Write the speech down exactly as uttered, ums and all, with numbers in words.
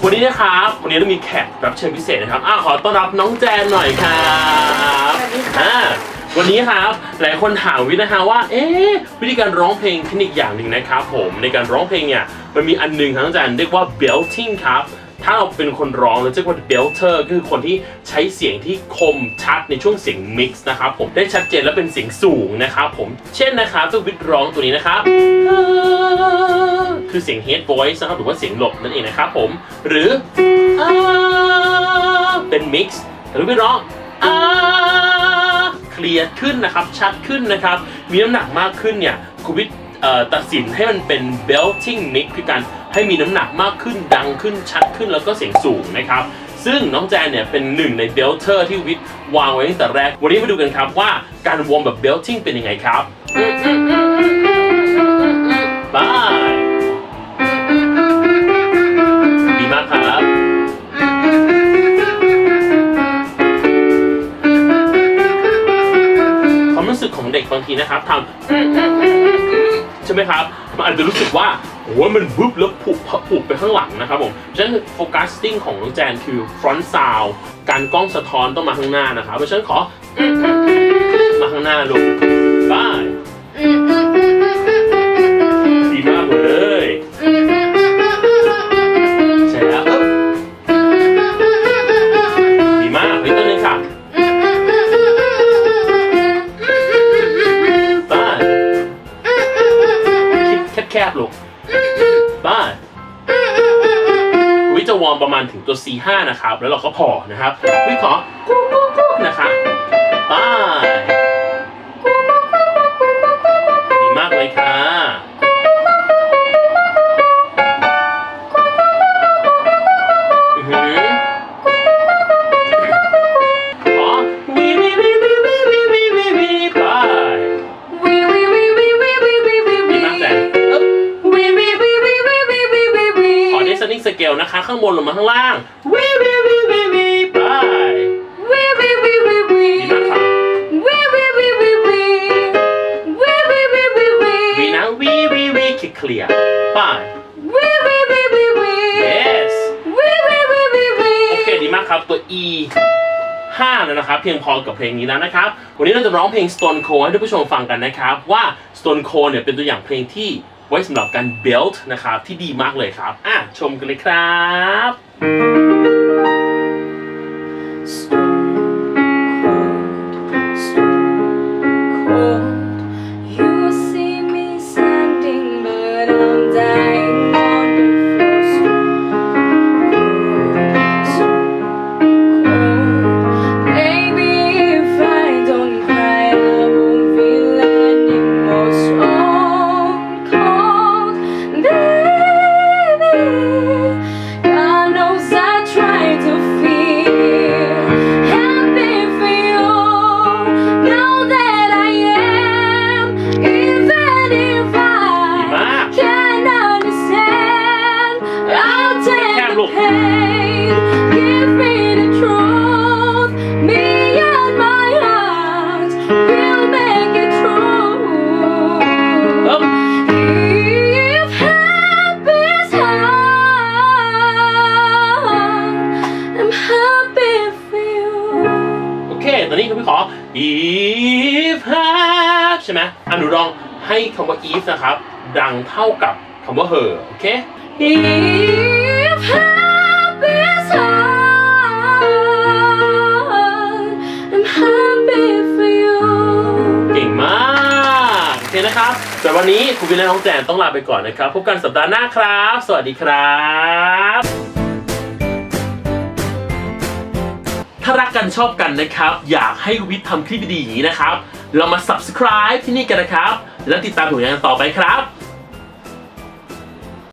วันนี้นะครับวันนี้เรามีแขกรับเชิญพิเศษนะครับอ้าขอต้อนรับน้องแจนหน่อยครับสวัสดีค่ะวันนี้ครับหลายคนถามวิทย์นะฮะว่าเอ๊ะวิธีการร้องเพลงเทคนิคอย่างหนึ่งนะครับผมในการร้องเพลงเนี่ยมันมีอันนึงครับน้องแจนเรียกว่า belting ครับถ้าเราเป็นคนร้องเราจะเรียกว่า belter ก็คือคนที่ใช้เสียงที่คมชัดในช่วงเสียง mix นะครับผมได้ชัดเจนและเป็นเสียงสูงนะครับผมเช่นนะครับจะวิทย์ร้องตัวนี้นะครับคือเสียง head voice นะครับหรือว่าเสียงหลบนั่นเองนะครับผมหรือเป็น mix หรือวิทย์ร้องเคลียร์ขึ้นนะครับชัดขึ้นนะครับมีน้ำหนักมากขึ้นเนี่ยคุณวิทย์ตัดสินให้มันเป็น belting mix คือการให้มีน้ำหนักมากขึ้นดังขึ้นชัดขึ้นแล้วก็เสียงสูงนะครับซึ่งน้องแจนเนี่ยเป็นหนึ่งใน belter ที่วิทย์วางไว้ตั้งแต่แรกวันนี้มาดูกันครับว่าการวอร์มแบบ belting เป็นยังไงครับบายดีมากครับความรู้สึกของเด็กบางทีนะครับทำใช่ไหมครับมันอาจจะรู้สึกว่าโอ้ยมันวุบแล้วผุบผุบไปข้างหลังนะครับผมฉะนั้นโฟกัสติ้งของน้องแจนคือ front sound การกล้องสะท้อนต้องมาข้างหน้านะครับเพราะฉะนั้นขอมาข้างหน้าลูกบายดีมากเลยใช่แล้วดีมากอีกตัวนึงค่ะบายแคบๆลูกบ้านวิจะวอร์มประมาณถึงตัว ซี ห้า นะครับแล้วเราก็พอนะครับวิขอกุ๊กกุ๊กกุ๊กนะคะบ้านดีมากเลยค่ะอือหือขอวีวีวีวีวีวีวีวีวีบ้านวีวีวีวีวีวีวีวีดีมากแต่นิ่งสเกลนะคะข้างบนลงมาข้างล่างวีวีวีวีวีไปวีวีวีวีวีดีมากครับวีวีวีวีวีวีวีวีวีวีวีนะวีวีวีเคลียร์ไปวีวีวีวีวี yes วีวีวีวีวีโอเคดีมากครับตัว E ห้าแล้วนะครับเพียงพอกับเพลงนี้แล้วนะครับวันนี้เราจะร้องเพลง Stone Cold ให้ท่านผู้ชมฟังกันนะครับว่า Stone Cold เนี่ยเป็นตัวอย่างเพลงที่ไว้สำหรับการ belt นะครับที่ดีมากเลยครับอ่ะชมกันเลยครับตอนนี้คุณพี่ขอ if have ใช่ไหมอ่ะหนูลองให้คำว่า if นะครับดังเท่ากับคำว่า her โอเค if have is hard I'm happy for you เก่งมากโอเคนะครับแต่วันนี้คุณพี่และน้องแจนต้องลาไปก่อนนะครับพบกันสัปดาห์หน้าครับสวัสดีครับถ้ารักกันชอบกันนะครับอยากให้วิทย์ทำคลิปดีๆอย่างนี้นะครับเรามา subscribe ที่นี่กันนะครับแล้วติดตามผลงานต่อไปครับ